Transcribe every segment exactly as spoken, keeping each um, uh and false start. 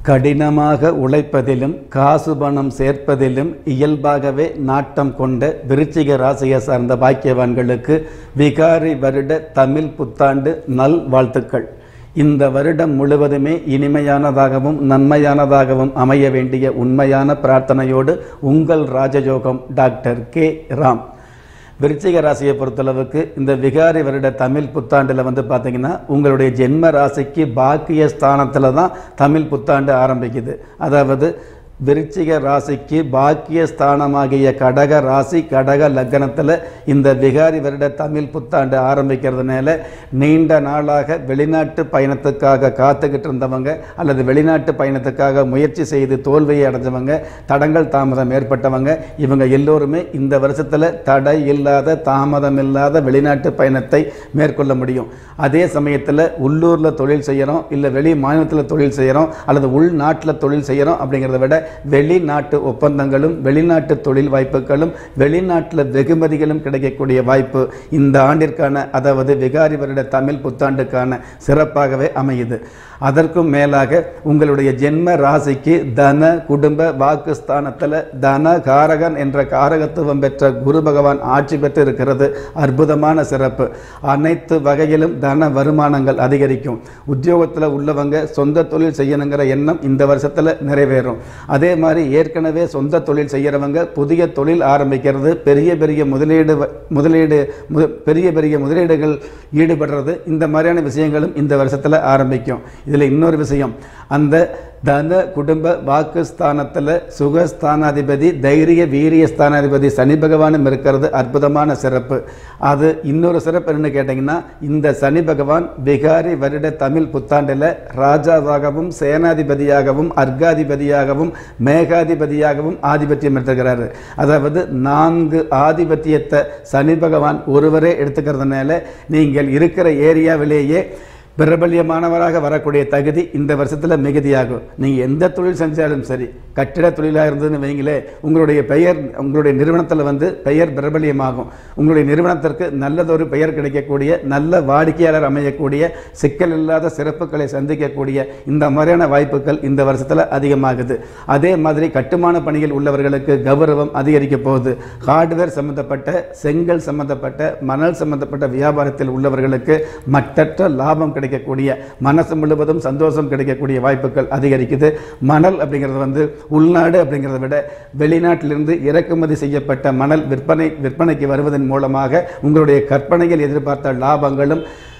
கடினமாக உழைப்பதிலும் காசு பணம் சேர்ப்பதிலும் இயல்பாகவே நாட்டம் கொண்ட விருச்சிக ராசியை சார்ந்த பாக்கியவான்களுக்கு விகாரி வருட தமிழ் புத்தாண்டு நல் வாழ்த்துக்கள். இந்த வருடம் முழுவதுமே இனிமையானதாகவும் நன்மையானதாகவும் அமைய வேண்டிய உண்மையான பிரார்த்தனையோடு உங்கள் ராஜயோகம் டாக்டர் கே ராம். விருச்சிக ராசியை பொறுத்தளவுக்கு இந்த விகாரி வருட தமிழ் புத்தாண்டில் வந்து பார்த்திங்கன்னா உங்களுடைய ஜென்ம ராசிக்கு பாக்கிய ஸ்தானத்தில் தான் தமிழ் புத்தாண்டு ஆரம்பிக்குது. அதாவது விருச்சிக ராசிக்கு பாக்கிய ஸ்தானமாகிய கடக ராசி கடக லக்னத்தில் இந்த விகாரி வருட தமிழ் புத்தாண்டு ஆரம்பிக்கிறதுனால நீண்ட நாளாக வெளிநாட்டு பயணத்துக்காக காத்துக்கிட்டு இருந்தவங்க அல்லது வெளிநாட்டு பயணத்துக்காக முயற்சி செய்து தோல்வியை அடைஞ்சவங்க, தடங்கள் தாமதம் ஏற்பட்டவங்க, இவங்க எல்லோருமே இந்த வருஷத்தில் தடை இல்லாத தாமதம் இல்லாத வெளிநாட்டு பயணத்தை மேற்கொள்ள முடியும். அதே சமயத்தில் உள்ளூரில் தொழில் செய்கிறோம் இல்லை வெளி மாநிலத்தில் தொழில் செய்கிறோம் அல்லது உள்நாட்டில் தொழில் செய்கிறோம் அப்படிங்கிறத விட வெளிநாட்டு ஒப்பந்தங்களும் வெளிநாட்டு தொழில் வாய்ப்புகளும் வெளிநாட்டில் வெகுமதிகளும் கிடைக்கக்கூடிய வாய்ப்பு இந்த ஆண்டிற்கான அதாவது விகாரி வருட தமிழ் புத்தாண்டுக்கான சிறப்பாகவே அமையுது. அதற்கும் மேலாக உங்களுடைய ஜென்ம ராசிக்கு தன குடும்ப வாக்குஸ்தானத்தில் தன காரகன் என்ற காரகத்துவம் பெற்ற குரு பகவான் ஆட்சி பெற்று இருக்கிறது அற்புதமான சிறப்பு. அனைத்து வகையிலும் தன வருமானங்கள் அதிகரிக்கும். உத்தியோகத்தில் உள்ளவங்க சொந்த தொழில் செய்யணுங்கிற எண்ணம் இந்த வருஷத்தில் நிறைவேறும். அதே மாதிரி ஏற்கனவே சொந்த தொழில் செய்கிறவங்க புதிய தொழில் ஆரம்பிக்கிறது, பெரிய பெரிய முதலீடு முதலீடு பெரிய பெரிய முதலீடுகள் ஈடுபடுறது, இந்த மாதிரியான விஷயங்களும் இந்த வருஷத்தில் ஆரம்பிக்கும். இதில் இன்னொரு விஷயம், அந்த தன குடும்ப வாக்குஸ்தானத்தில் சுகஸ்தானாதிபதி தைரிய வீரிய ஸ்தானாதிபதி சனி பகவானும் இருக்கிறது அற்புதமான சிறப்பு. அது இன்னொரு சிறப்பு என்ன கேட்டிங்கன்னா, இந்த சனி பகவான் விகாரி வருட தமிழ் புத்தாண்டில் ராஜாவாகவும் சேனாதிபதியாகவும் அர்காதிபதியாகவும் மேகாதிபதியாகவும் ஆதிபத்தியம் எடுத்துக்கிறாரு. அதாவது நான்கு ஆதிபத்தியத்தை சனி பகவான் ஒருவரே எடுத்துக்கிறதுனால நீங்கள் இருக்கிற ஏரியாவிலேயே பிரபல்யமானவராக வரக்கூடிய தகுதி இந்த வருஷத்தில் மிகுதியாகும். நீங்கள் எந்த தொழில் செஞ்சாலும் சரி, கட்டிட தொழிலாக இருந்ததுன்னு வைங்களே, உங்களுடைய பெயர் உங்களுடைய நிறுவனத்தில் வந்து பெயர் பிரபல்யமாகும். உங்களுடைய நிறுவனத்திற்கு நல்லதொரு பெயர் கிடைக்கக்கூடிய, நல்ல வாடிக்கையாளர் அமையக்கூடிய, சிக்கல் இல்லாத சிறப்புகளை சந்திக்கக்கூடிய இந்த மாதிரியான வாய்ப்புகள் இந்த வருஷத்தில் அதிகமாகுது. அதே மாதிரி கட்டுமான பணியில் உள்ளவர்களுக்கு கௌரவம் அதிகரிக்க போகுது. ஹார்ட்வேர் சம்பந்தப்பட்ட, செங்கல் சம்பந்தப்பட்ட, மணல் சம்பந்தப்பட்ட வியாபாரத்தில் உள்ளவர்களுக்கு மற்றற்ற லாபம் கிடைக்கக்கூடிய, மனசு முழுவதும் சந்தோஷம் கிடைக்கக்கூடிய வாய்ப்புகள் அதிகரிக்குது. மணல் அப்படிங்கிறது வந்து உள்நாடு அப்படிங்கிறத விட வெளிநாட்டிலிருந்து இறக்குமதி செய்யப்பட்ட மணல் விற்பனை விற்பனைக்கு வருவதன் மூலமாக உங்களுடைய கற்பனையில் எதிர்பார்த்த லாபங்களும்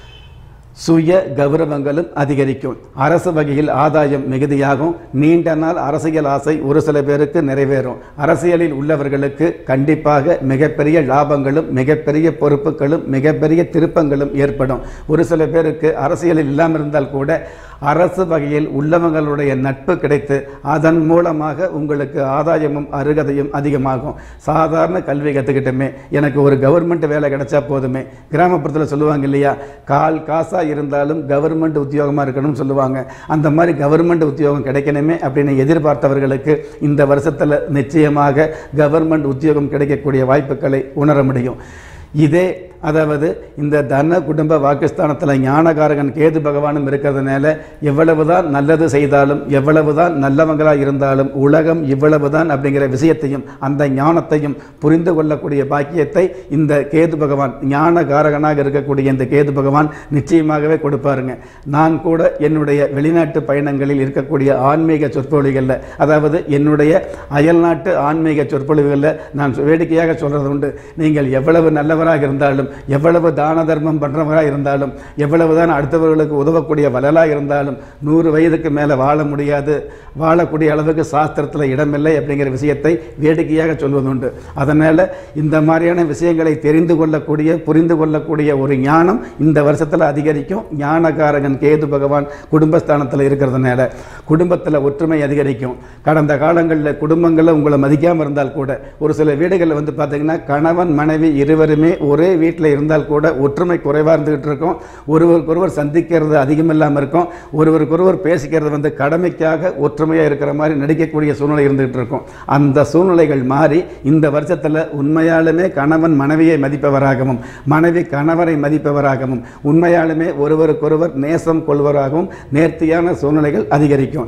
சுய கௌரவங்களும் அதிகரிக்கும். அரசு வகையில் ஆதாயம் மிகுதியாகும். நீண்ட நாள் அரசியல் ஆசை ஒரு சில பேருக்கு நிறைவேறும். அரசியலில் உள்ளவர்களுக்கு கண்டிப்பாக மிகப்பெரிய லாபங்களும் மிகப்பெரிய பொறுப்புகளும் மிகப்பெரிய திருப்பங்களும் ஏற்படும். ஒரு சில பேருக்கு அரசியலில் இல்லாமல் இருந்தால் கூட அரசு வகையில் உள்ளவங்களுடைய நட்பு கிடைத்து அதன் மூலமாக உங்களுக்கு ஆதாயமும் அருகதையும் அதிகமாகும். சாதாரண கல்வி கற்றுக்கிட்டோமே, எனக்கு ஒரு கவர்மெண்ட் வேலை கிடைச்சா போதுமே, கிராமப்புறத்தில் சொல்லுவாங்க இல்லையா, கால் காசா இருந்தாலும் கவர்மெண்ட் உத்தியோகமாக இருக்கணும்னு சொல்லுவாங்க. அந்த மாதிரி கவர்மெண்ட் உத்தியோகம் கிடைக்கணுமே அப்படின்னு எதிர்பார்த்தவர்களுக்கு இந்த வருஷத்தில் நிச்சயமாக கவர்மெண்ட் உத்தியோகம் கிடைக்கக்கூடிய வாய்ப்புகளை உணர முடியும். இதே அதாவது இந்த தன குடும்ப வாக்குஸ்தானத்தில் ஞானகாரகன் கேது பகவானும் இருக்கிறதுனால எவ்வளவுதான் நல்லது செய்தாலும் எவ்வளவுதான் நல்லவங்களாக இருந்தாலும் உலகம் இவ்வளவுதான் அப்படிங்கிற விஷயத்தையும் அந்த ஞானத்தையும் புரிந்து கொள்ளக்கூடிய பாக்கியத்தை இந்த கேது பகவான் ஞானகாரகனாக இருக்கக்கூடிய இந்த கேது பகவான் நிச்சயமாகவே கொடுப்பாருங்க. நான் கூட என்னுடைய வெளிநாட்டு பயணங்களில் இருக்கக்கூடிய ஆன்மீக சொற்பொழிகளில், அதாவது என்னுடைய அயல்நாட்டு ஆன்மீக சொற்பொழிவுகளில் நான் வேடிக்கையாக சொல்கிறது உண்டு, நீங்கள் எவ்வளவு நல்லவராக இருந்தாலும், எவ்வளவு தான தர்மம் பண்ணுறவராக இருந்தாலும், எவ்வளவுதான் அடுத்தவர்களுக்கு உதவக்கூடிய வளலாக இருந்தாலும் நூறு வயதுக்கு மேலே வாழ முடியாது, வாழக்கூடிய அளவுக்கு சாஸ்திரத்தில் இடமில்லை அப்படிங்கிற விஷயத்தை வேடிக்கையாக சொல்வதுண்டு. அதனால் இந்த மாதிரியான விஷயங்களை தெரிந்து கொள்ளக்கூடிய புரிந்து கொள்ளக்கூடிய ஒரு ஞானம் இந்த வருஷத்தில் அதிகரிக்கும். ஞானகாரகன் கேது பகவான் குடும்பஸ்தானத்தில் இருக்கிறதுனால குடும்பத்தில் ஒற்றுமை அதிகரிக்கும். கடந்த காலங்களில் குடும்பங்களில் உங்களை மதிக்காமல் இருந்தால் கூட ஒரு சில வீடுகளில் வந்து பார்த்தீங்கன்னா கணவன் மனைவி இருவருமே ஒரே வீட்டில் இருந்தால் கூட ஒற்றுமை குறைவாக இருந்துகிட்டு இருக்கும். ஒருவருக்கொருவர் சந்திக்கிறது அதிகமில்லாமல் இருக்கும். ஒருவருக்கொருவர் பேசிக்கிறது வந்து கடமைக்காக ஒற்றுமையாக இருக்கிற மாதிரி நடிக்கக்கூடிய சூழ்நிலை இருந்துகிட்டு இருக்கும். அந்த சூழ்நிலைகள் மாறி இந்த வருஷத்தில் உண்மையாலுமே கணவன் மனைவியை மதிப்பவராகவும் மனைவி கணவரை மதிப்பவராகவும் உண்மையாலுமே ஒருவருக்கொருவர் நேசம் கொள்வராகவும் நேர்த்தியான சூழ்நிலைகள் அதிகரிக்கும்.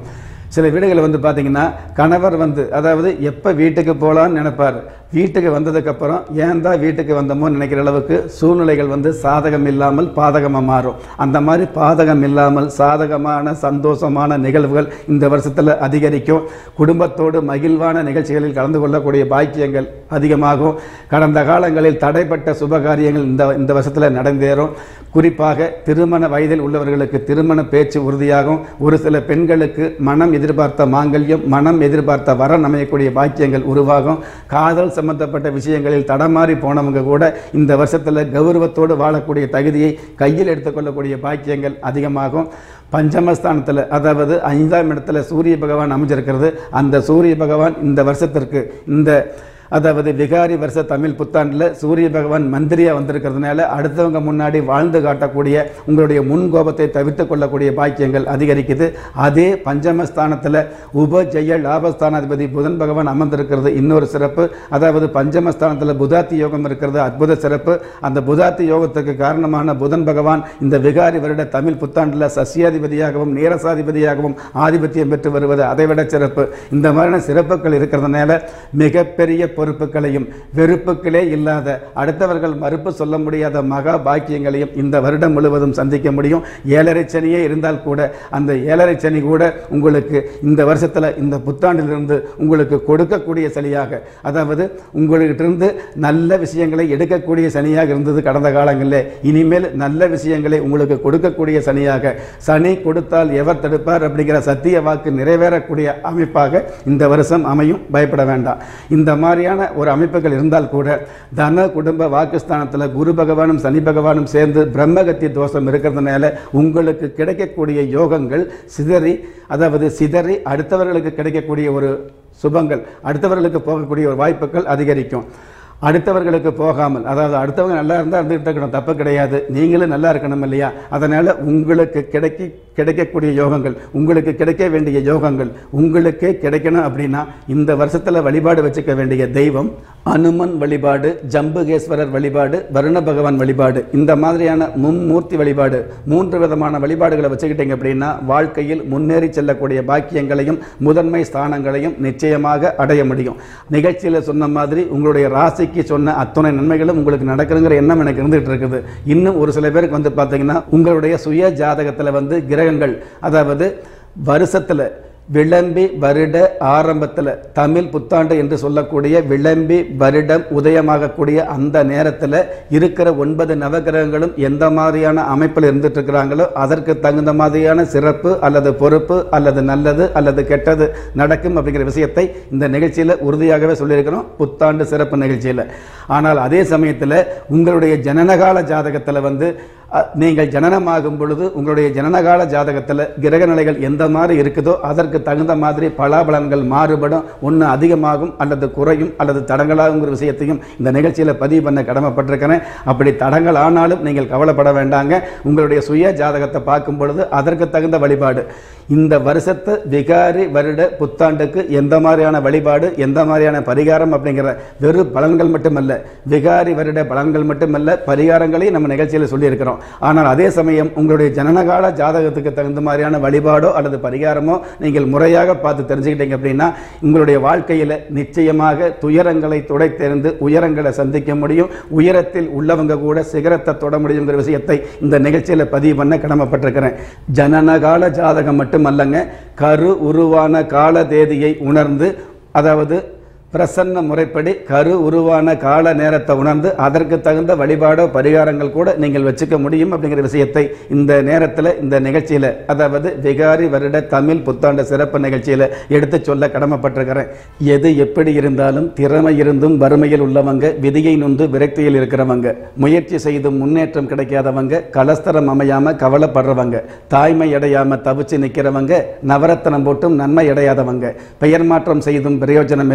சில வீடுகளில் வந்து பார்த்தீங்கன்னா கணவர் வந்து அதாவது எப்போ வீட்டுக்கு போகலான்னு நினைப்பார், வீட்டுக்கு வந்ததுக்கப்புறம் ஏன் தான் வீட்டுக்கு வந்தோமோ நினைக்கிற அளவுக்கு சூழ்நிலைகள் வந்து சாதகம் இல்லாமல் பாதகமாக மாறும். அந்த மாதிரி பாதகம் இல்லாமல் சாதகமான சந்தோஷமான நிகழ்வுகள் இந்த வருஷத்தில் அதிகரிக்கும். குடும்பத்தோடு மகிழ்வான நிகழ்ச்சிகளில் கலந்து கொள்ளக்கூடிய பாக்கியங்கள் அதிகமாகும். கடந்த காலங்களில் தடைப்பட்ட சுபகாரியங்கள் இந்த இந்த வருஷத்தில் நடந்தேறும். குறிப்பாக திருமண வயதில் உள்ளவர்களுக்கு திருமண பேச்சு உறுதியாகும். ஒரு சில பெண்களுக்கு மனம் எதிர்பார்த்த மாங்கல்யம், மனம் எதிர்பார்த்த வரன் அமையக்கூடிய பாக்கியங்கள் உருவாகும். காதல் சம்பந்தப்பட்ட விஷயங்களில் தடமாறி போனவங்க கூட இந்த வருஷத்தில் கௌரவத்தோடு வாழக்கூடிய தகுதியை கையில் எடுத்துக்கொள்ளக்கூடிய பாக்கியங்கள் அதிகமாகும். பஞ்சமஸ்தானத்தில் அதாவது ஐந்தாம் இடத்துல சூரிய பகவான் அமைஞ்சிருக்கிறது. அந்த சூரிய பகவான் இந்த வருஷத்திற்கு இந்த அதாவது விகாரி வருஷ தமிழ் புத்தாண்டில் சூரிய பகவான் மந்திரியாக வந்திருக்கிறதுனால அடுத்தவங்க முன்னாடி வாழ்ந்து காட்டக்கூடிய உங்களுடைய முன்கோபத்தை தவிர்த்து கொள்ளக்கூடிய பாக்கியங்கள் அதிகரிக்குது. அதே பஞ்சமஸ்தானத்தில் உபஜெய லாபஸ்தானாதிபதி புதன் பகவான் அமர்ந்திருக்கிறது இன்னொரு சிறப்பு. அதாவது பஞ்சமஸ்தானத்தில் புதாத்தி யோகம் இருக்கிறது, அற்புத சிறப்பு. அந்த புதாத்தி யோகத்துக்கு காரணமான புதன் பகவான் இந்த விகாரி வருட தமிழ் புத்தாண்டில் சசியாதிபதியாகவும் நீரசாதிபதியாகவும் ஆதிபத்தியம் பெற்று வருவது அதைவிட சிறப்பு. இந்த மாதிரியான சிறப்புகள் இருக்கிறதுனால மிகப்பெரிய பொறுப்புகளையும் வெறுப்புகளே இல்லாத அடுத்தவர்கள் மறுப்பு சொல்ல முடியாத மகா பாக்கியங்களையும் இந்த வருடம் முழுவதும் சந்திக்க முடியும். ஏழரை சனியே இருந்தால் கூட அந்த ஏழரை சனி கூட உங்களுக்கு இந்த வருஷத்தில் இந்த புத்தாண்டிலிருந்து உங்களுக்கு கொடுக்கக்கூடிய சனியாக, அதாவது உங்களிடத்திலிருந்து நல்ல விஷயங்களை எடுக்கக்கூடிய சனியாக இருந்தது கடந்த காலங்களில். இனிமேல் நல்ல விஷயங்களை உங்களுக்கு கொடுக்கக்கூடிய சனியாக, சனி கொடுத்தால் எவர் தடுப்பார் அப்படிங்கிற சத்திய வாக்கு நிறைவேறக்கூடிய அமைப்பாக இந்த வருஷம் அமையும். பயப்பட வேண்டாம். இந்த மாதிரியான ஒரு அமைப்புகள் இருந்தால் கூட தன குடும்ப வாக்குஸ்தானத்தில் குரு பகவானும் சனி பகவானும் சேர்ந்து பிரம்மகத்தி தோஷம் இருக்கிறதுனால உங்களுக்கு கிடைக்கக்கூடிய யோகங்கள் சிதறி அதாவது சிதறி அடுத்தவர்களுக்கு கிடைக்கக்கூடிய ஒரு சுபங்கள், அடுத்தவர்களுக்கு போகக்கூடிய ஒரு வாய்ப்புகள் அதிகரிக்கும். அடுத்தவர்களுக்கு போகாமல், அதாவது அடுத்தவங்க நல்லா இருந்தால் இருந்துகிட்டு இருக்கணும், தப்பு கிடையாது, நீங்களும் நல்லா இருக்கணும் இல்லையா? அதனால் உங்களுக்கு கிடைக்க கிடைக்கக்கூடிய யோகங்கள், உங்களுக்கு கிடைக்க வேண்டிய யோகங்கள் உங்களுக்கே கிடைக்கணும் அப்படின்னா இந்த வருஷத்தில் வழிபாடு வச்சுக்க வேண்டிய தெய்வம் அனுமன் வழிபாடு, ஜம்புகேஸ்வரர் வழிபாடு, வருண பகவான் வழிபாடு, இந்த மாதிரியான மும்மூர்த்தி வழிபாடு, மூன்று விதமான வழிபாடுகளை வச்சுக்கிட்டீங்க அப்படின்னா வாழ்க்கையில் முன்னேறி செல்லக்கூடிய பாக்கியங்களையும் முதன்மை ஸ்தானங்களையும் நிச்சயமாக அடைய முடியும். நிகழ்ச்சியில் சொன்ன மாதிரி உங்களுடைய ராசி சொன்ன அத்தனை நன்மைகளும் உங்களுக்கு நடக்குங்கிற எண்ணம் எனக்கு இருந்துகிட்டு இருக்குது. இன்னும் ஒரு சில பேருக்கு வந்து பார்த்தீங்கன்னா உங்களுடைய சுய ஜாதகத்தில் வந்து கிரகங்கள் அதாவது வருஷத்தில் விளம்பி வருட ஆரம்பத்தில் தமிழ் புத்தாண்டு என்று சொல்லக்கூடிய விளம்பி வருடம் உதயமாகக்கூடிய அந்த நேரத்தில் இருக்கிற ஒன்பது நவகிரகங்களும் எந்த மாதிரியான அமைப்பில் இருந்துட்டு இருக்கிறாங்களோ அதற்கு தகுந்த மாதிரியான சிறப்பு அல்லது பொறுப்பு அல்லது நல்லது அல்லது கெட்டது நடக்கும் அப்படிங்கிற விஷயத்தை இந்த நிகழ்ச்சியில் உறுதியாகவே சொல்லியிருக்கிறோம், புத்தாண்டு சிறப்பு நிகழ்ச்சியில். ஆனால் அதே சமயத்தில் உங்களுடைய ஜனனகால ஜாதகத்தில் வந்து நீங்கள் ஜனனமாகும் பொழுது உங்களுடைய ஜனனகால ஜாதகத்தில் கிரக நிலைகள் எந்த மாதிரி இருக்குதோ அதற்கு தகுந்த மாதிரி பலாபலன்கள் மாறுபடும். ஒன்று அதிகமாகும் அல்லது குறையும் அல்லது தடங்களாகுங்கிற விஷயத்தையும் இந்த நிகழ்ச்சியில் பதிவு பண்ண கடமைப்பட்டிருக்கிறேன். அப்படி தடங்கள் ஆனாலும் நீங்கள் கவலைப்பட வேண்டாங்க. உங்களுடைய சுய ஜாதகத்தை பார்க்கும் பொழுது அதற்கு தகுந்த வழிபாடு, இந்த வருஷத்து விகாரி வருட புத்தாண்டுக்கு எந்த மாதிரியான வழிபாடு எந்த மாதிரியான பரிகாரம் அப்படிங்கிற வெறும் பலன்கள் மட்டுமல்ல, விகாரி வருட பலன்கள் மட்டுமல்ல, பரிகாரங்களையும் நம்ம நிகழ்ச்சியில் சொல்லியிருக்கிறோம். ஆனால் அதே சமயம் உங்களுடைய ஜனனகால ஜாதகத்துக்கு தகுந்த மாதிரியான வழிபாடோ அல்லது பரிகாரமோ நீங்கள் முறையாக பார்த்து தெரிஞ்சுக்கிட்டீங்க அப்படின்னா உங்களுடைய வாழ்க்கையில் நிச்சயமாக துயரங்களை துடைத்தெறிந்து உயரங்களை சந்திக்க முடியும். உயரத்தில் உள்ளவங்க கூட சிகரத்தை தொட முடியுங்கிற விஷயத்தை இந்த நிகழ்ச்சியில் பதிவு பண்ண கடமைப்பட்டிருக்கிறேன். ஜனனகால ஜாதகம் மட்டுமல்லங்க, கரு உருவான கால தேதியை உணர்ந்து அதாவது பிரசன்ன முறைப்படி கரு உருவான கால நேரத்தை உணர்ந்து அதற்கு தகுந்த வழிபாடோ பரிகாரங்கள் கூட நீங்கள் வச்சுக்க முடியும் அப்படிங்கிற விஷயத்தை இந்த நேரத்தில் இந்த நிகழ்ச்சியில் அதாவது விகாரி வருட தமிழ் புத்தாண்டு சிறப்பு நிகழ்ச்சியில் எடுத்து சொல்ல கடமைப்பட்டிருக்கிறேன். எது எப்படி இருந்தாலும் திறமை இருந்தும் வறுமையில் உள்ளவங்க, விதியை நொந்து விரக்தியில் இருக்கிறவங்க, முயற்சி செய்தும் முன்னேற்றம் கிடைக்காதவங்க, கலஸ்தரம் அமையாமல் கவலைப்படுறவங்க, தாய்மை அடையாமல் தவிச்சு நிற்கிறவங்க, நவரத்தனம் போட்டும் நன்மை அடையாதவங்க, பெயர் மாற்றம் செய்தும் பிரயோஜனம் இல்லாதவங்க,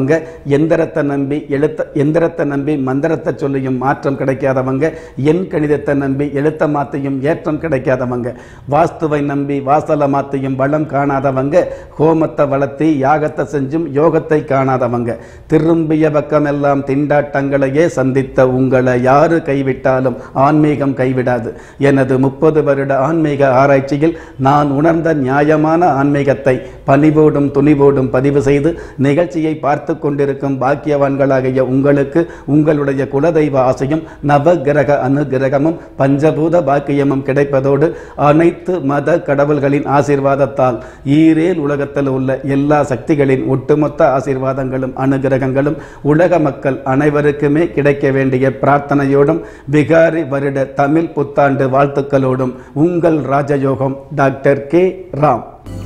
கிடைக்காதவங்க, எந்திரத்தை நம்பி எழுத்த எந்திரத்தை நம்பி மந்திரத்தை சொல்லியும் மாற்றம் கிடைக்காதவங்க, எண் கணிதத்தை நம்பி எழுத்த மாத்தையும் ஏற்றம் கிடைக்காதவங்க, வாஸ்துவை நம்பி வாசல மாத்தையும் வளம் காணாதவங்க, ஹோமத்தை வளர்த்தி யாகத்தை செஞ்சும் யோகத்தை காணாதவங்க, திரும்பிய பக்கமெல்லாம் திண்டாட்டங்களையே சந்தித்த உங்களை யாரு கைவிட்டாலும் ஆன்மீகம் கைவிடாது. எனது முப்பது வருட ஆன்மீக ஆராய்ச்சியில் நான் உணர்ந்த நியாயமான ஆன்மீகத்தை பணிவோடும் துணிவோடும் பதிவு செய்து நிகழ்ச்சியை பார்த்து கொண்டிருக்கும் பாக்கியவான்களாகிய உங்களுக்கு உங்களுடைய குலதெய்வ ஆசையும் நவகிரக அனுகிரகமும் பஞ்சபூத பாக்கியமும் கிடைப்பதோடு அனைத்து மத கடவுள்களின் ஆசீர்வாதத்தால் ஈரேல் உலகத்தில் உள்ள எல்லா சக்திகளின் ஒட்டுமொத்த ஆசீர்வாதங்களும் அனுகிரகங்களும் உலக மக்கள் அனைவருக்குமே கிடைக்க வேண்டிய பிரார்த்தனையோடும் விகாரி வருட தமிழ் புத்தாண்டு வாழ்த்துக்களோடும் உங்கள் ராஜயோகம் டாக்டர் கே ராம்.